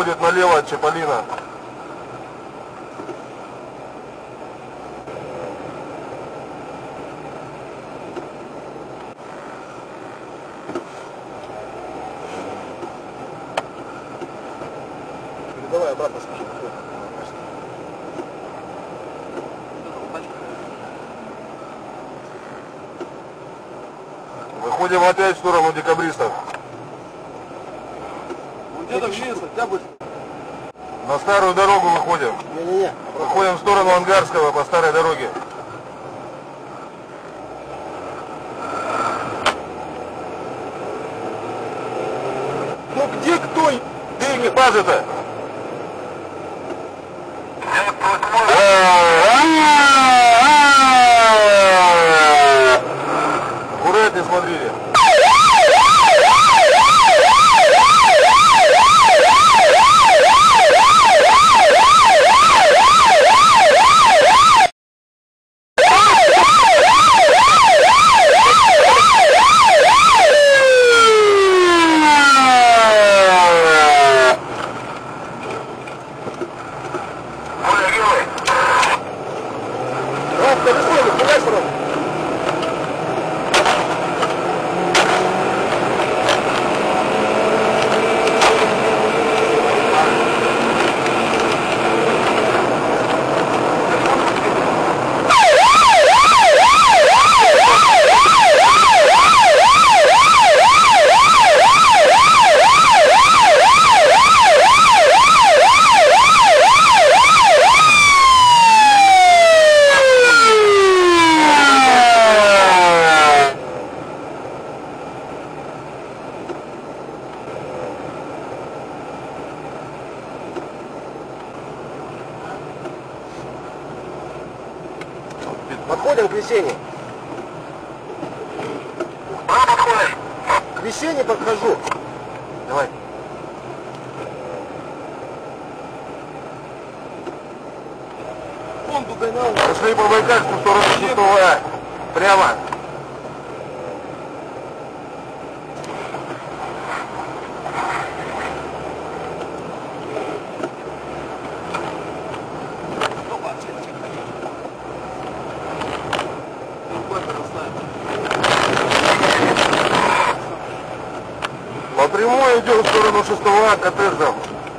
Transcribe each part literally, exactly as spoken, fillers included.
выходит налево от Чаполина. Давай обратно скажи. Выходим опять в сторону декабристов. Где-то вниз, где будет? На старую дорогу выходим. Не-не-не. Выходим в сторону Ангарского по старой дороге. Ну где кто? Где экипажи-то? Аккуратнее смотрите. Подходим к Весенне. Куда подходишь? К Весенне подхожу. Давай. Вон догонял. Пошли по Байкальску в сторону шестого А. Прямо. По прямой идем в сторону шестого А коттеджа.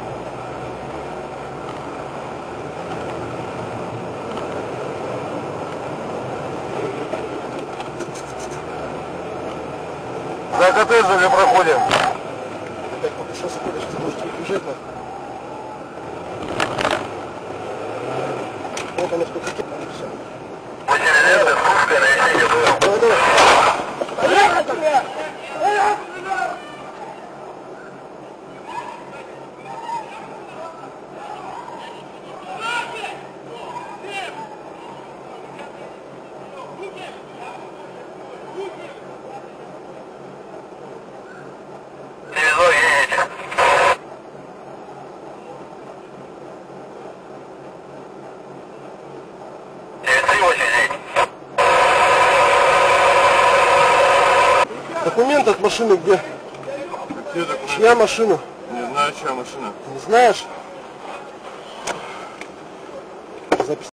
За коттеджами проходим. Опять пока сейчас уходишь, ты можешь бежать. Вот оно сколько кипит. Давай, давай. Документы от машины где? Где документы? Чья машина? Не знаю, чья машина. Не знаешь? Запись.